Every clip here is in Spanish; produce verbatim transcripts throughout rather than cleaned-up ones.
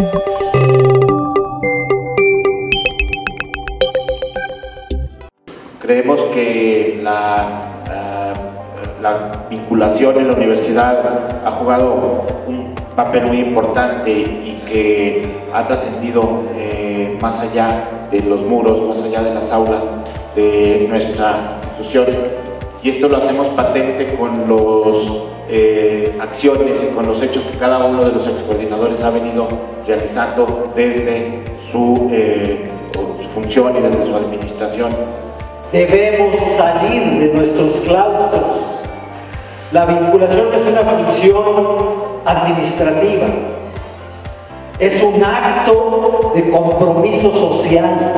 Creemos que la, la, la vinculación en la universidad ha jugado un papel muy importante y que ha trascendido eh, más allá de los muros, más allá de las aulas de nuestra institución. Y esto lo hacemos patente con las eh, acciones y con los hechos que cada uno de los excoordinadores ha venido realizando desde su, eh, su función y desde su administración. Debemos salir de nuestros claustros. La vinculación es una función administrativa, es un acto de compromiso social.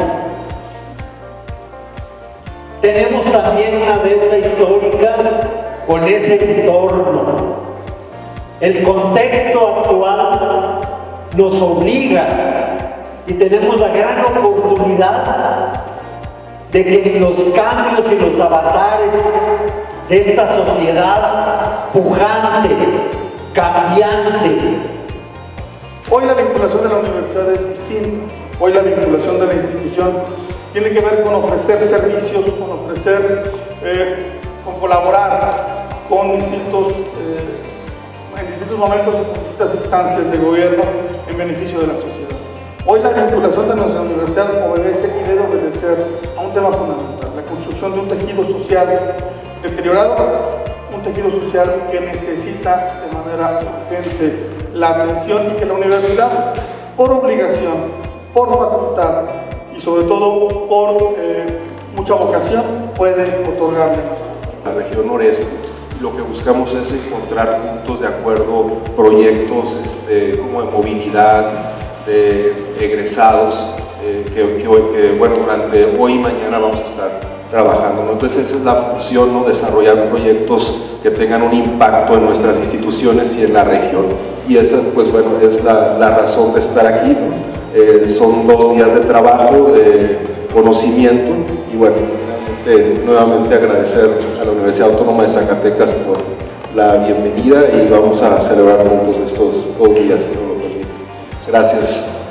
Tenemos también una deuda histórica con ese entorno. El contexto actual nos obliga y tenemos la gran oportunidad de que los cambios y los avatares de esta sociedad pujante, cambiante. Hoy la vinculación de la universidad es distinta. Hoy la vinculación de la institución tiene que ver con ofrecer servicios, con ofrecer, eh, con colaborar con distintos, eh, en distintos momentos, en distintas instancias de gobierno en beneficio de la sociedad. Hoy la vinculación de nuestra universidad obedece y debe obedecer a un tema fundamental, la construcción de un tejido social deteriorado, un tejido social que necesita de manera urgente la atención y que la universidad, por obligación, por facultad y sobre todo por eh, mucha vocación, puede otorgarle a la región noreste. Lo que buscamos es encontrar puntos de acuerdo, proyectos este, como de movilidad, de egresados, eh, que, que, hoy, que bueno, durante hoy y mañana vamos a estar trabajando, ¿no? Entonces esa es la función, ¿no? Desarrollar proyectos que tengan un impacto en nuestras instituciones y en la región, y esa pues bueno es la, la razón de estar aquí, ¿no? Eh, son dos días de trabajo, de conocimiento, y bueno, nuevamente, nuevamente agradecer a la Universidad Autónoma de Zacatecas por la bienvenida, y vamos a celebrar juntos estos dos días, si no lo permite. Gracias.